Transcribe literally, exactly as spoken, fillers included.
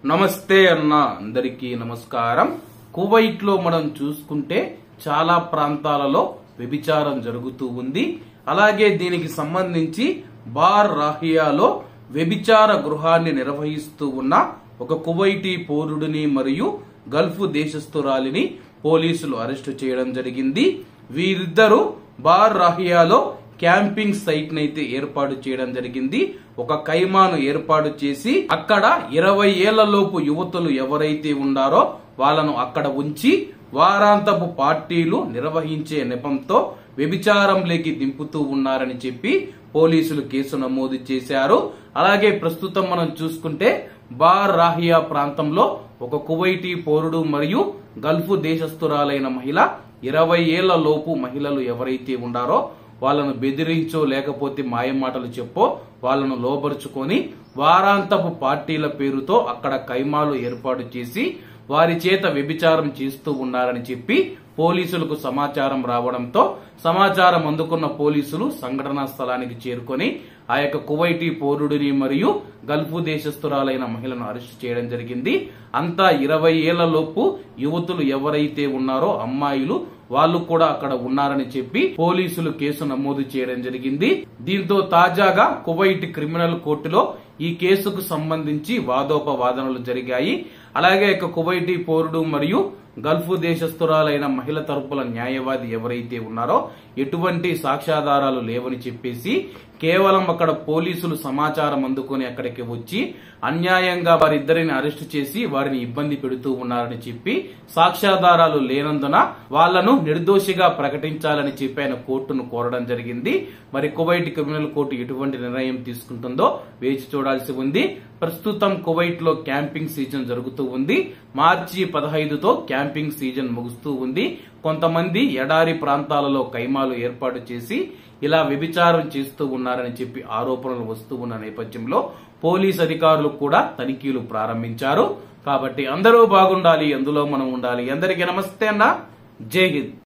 నమస్తే అన్న అందరికీ నమస్కారం. కువైట్ లో మనం చూసుకుంటే చాలా ప్రాంతాలలో వ్యభిచారం జరుగుతూ ఉంది. అలాగే దీనికి సంబంధించి బార్ రాహియాలో వ్యభిచార గృహాన్ని నిర్వహిస్తూ ఉన్న ఒక కువైటీ పౌరుడిని మరియు గల్ఫ్ దేశస్తురాలిని పోలీసులు అరెస్టు చేయడం జరిగింది. వీరిద్దరూ బార్ రాహియాలో క్యాంపింగ్ సైట్ నైతే ఏర్పాటు చేయడం జరిగింది. ఒక కైమాను ఏర్పాటు చేసి అక్కడ ఇరవై ఏళ్ల లోపు యువతులు ఎవరైతే ఉన్నారో వాళ్ళను అక్కడ ఉంచి వారాంతపు పార్టీలు నిర్వహించే నెపంతో వ్యభిచారంలోకి దింపుతూ ఉన్నారని చెప్పి పోలీసులు కేసు నమోదు చేశారు. అలాగే ప్రస్తుతం మనం చూసుకుంటే బార్ రాహియా ప్రాంతంలో ఒక కువైటీ పౌరుడు మరియు గల్ఫ్ దేశస్తురాలైన మహిళ ఇరవై ఏళ్ల లోపు మహిళలు ఎవరైతే ఉన్నారో వాళ్ళను బెదిరించో లేకపోతే మాయమాటలు చెప్పో వాళ్ళను లోబరుచుకొని వారాంతపు పార్టీల పేరుతో అక్కడ కైమాలు ఏర్పాటు చేసి వారి చేత వ్యభిచారం చేస్తూ ఉన్నారని చెప్పి పోలీసులకు సమాచారం రావడంతో సమాచారం అందుకున్న పోలీసులు సంఘటనా స్థలానికి చేరుకొని ఆ యొక్క కువైటీ పౌరుడిని మరియు గల్ఫ్ దేశస్తురాలైన మహిళను అరెస్టు చేయడం జరిగింది. అంతా ఇరవై ఏళ్ల లోపు యువతులు ఎవరైతే ఉన్నారో అమ్మాయిలు వాళ్ళు కూడా అక్కడ ఉన్నారని చెప్పి పోలీసులు కేసు నమోదు చేయడం జరిగింది. దీంతో తాజాగా కువైట్ క్రిమినల్ కోర్టులో ఈ కేసుకు సంబంధించి వాదోపవాదనలు జరిగాయి. అలాగే ఇక కువైటీ పౌరుడు మరియు గల్ఫ్ దేశస్తురాలైన మహిళ తరపుల న్యాయవాది ఎవరైతే ఉన్నారో ఎటువంటి సాక్ష్యాధారాలు లేవని చెప్పేసి కేవలం అక్కడ పోలీసులు సమాచారం అందుకుని అక్కడికి వచ్చి అన్యాయంగా వారిద్దరిని అరెస్టు చేసి వారిని ఇబ్బంది పెడుతూ ఉన్నారని చెప్పి సాక్ష్యాధారాలు లేనందున వాళ్లను నిర్దోషిగా ప్రకటించాలని చెప్పి ఆయన కోర్టును కోరడం జరిగింది. మరి కువైట్ క్రిమినల్ కోర్టు ఎటువంటి నిర్ణయం తీసుకుంటుందో వేచి చూడాల్సి ఉంది. ప్రస్తుతం కువైట్ లో క్యాంపింగ్ సీజన్ జరుగుతూ ఉంది. మార్చి పదహైదుతో క్యాంపింగ్ సీజన్ ముగుస్తూ ఉంది. కొంతమంది ఎడారి ప్రాంతాలలో కైమాలు ఏర్పాటు చేసి ఇలా వ్యభిచారం చేస్తూ ఉన్నారని చెప్పి ఆరోపణలు వస్తూ ఉన్న నేపథ్యంలో పోలీస్ అధికారులు కూడా తనిఖీలు ప్రారంభించారు. కాబట్టి అందరూ బాగుండాలి, అందులో మనం ఉండాలి. అందరికీ నమస్తే అన్న, జై హింద్.